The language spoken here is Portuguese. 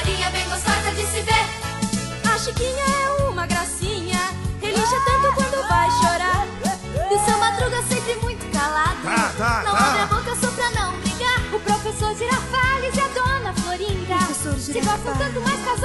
loirinha bem gostosa de se ver. A Chiquinha é uma gracinha, relincha tanto quando vai chorar. E o seu Madruga sempre muito calado, não abre a boca só pra não brigar. O professor Girafales e a dona Florinda se gostam tanto, mas casam